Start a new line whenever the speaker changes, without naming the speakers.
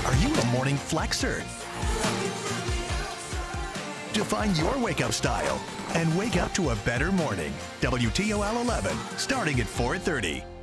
Are you a morning flexer? Define your wake-up style and wake up to a better morning. WTOL 11, starting at 4:30.